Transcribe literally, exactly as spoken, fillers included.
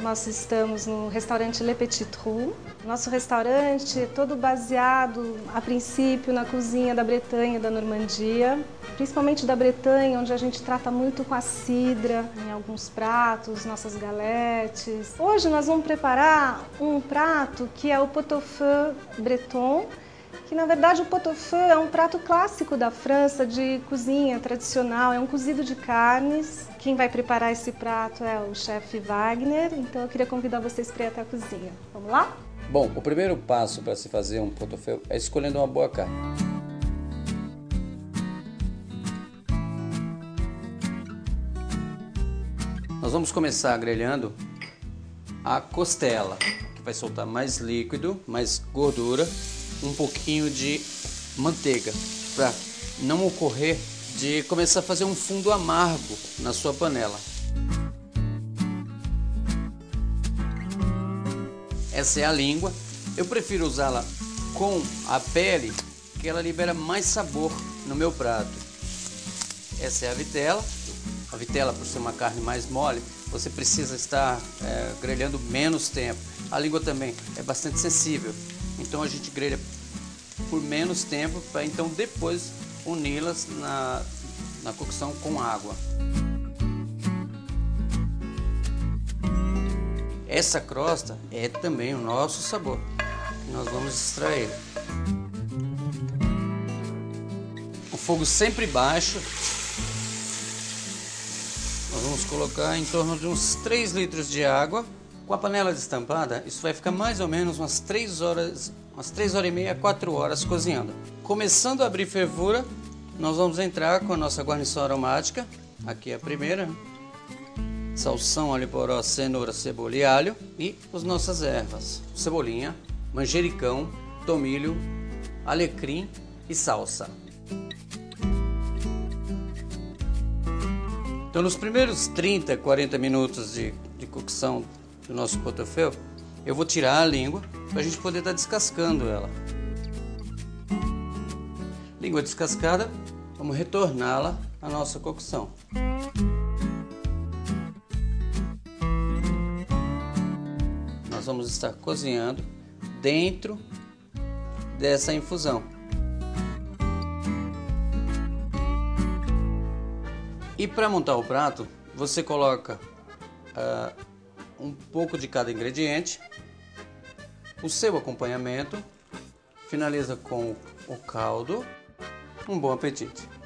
nós estamos no restaurante Le Petit Trou. Nosso restaurante é todo baseado, a princípio, na cozinha da Bretanha e da Normandia, principalmente da Bretanha, onde a gente trata muito com a cidra em alguns pratos, nossas galetes. Hoje nós vamos preparar um prato que é o pot-au-feu breton, que na verdade o pot-au-feu é um prato clássico da França, de cozinha tradicional, é um cozido de carnes. Quem vai preparar esse prato é o chefe Wagner, então eu queria convidar vocês para ir até a cozinha. Vamos lá? Bom, o primeiro passo para se fazer um pot-au-feu é escolhendo uma boa carne. Nós vamos começar grelhando a costela, que vai soltar mais líquido, mais gordura, um pouquinho de manteiga, para não ocorrer de começar a fazer um fundo amargo na sua panela. Essa é a língua. Eu prefiro usá-la com a pele, que ela libera mais sabor no meu prato. Essa é a vitela. A vitela, por ser uma carne mais mole, você precisa estar é, grelhando menos tempo. A língua também é bastante sensível, então a gente grelha por menos tempo para então depois uni-las na, na cocção com água. Essa crosta é também o nosso sabor, que nós vamos extrair. O fogo sempre baixo. Nós vamos colocar em torno de uns três litros de água. Com a panela destampada, isso vai ficar mais ou menos umas três horas, umas três horas e meia, quatro horas cozinhando. Começando a abrir fervura, nós vamos entrar com a nossa guarnição aromática. Aqui é a primeira. Salsão, alho poró, cenoura, cebola e alho. E as nossas ervas. Cebolinha, manjericão, tomilho, alecrim e salsa. Então, nos primeiros trinta, quarenta minutos de, de cocção do nosso pot-au-feu, eu vou tirar a língua para a gente poder estar descascando ela. Língua descascada, vamos retorná-la à nossa cocção. Nós vamos estar cozinhando dentro dessa infusão. E para montar o prato, você coloca uh, um pouco de cada ingrediente, o seu acompanhamento, finaliza com o caldo. Um bom apetite!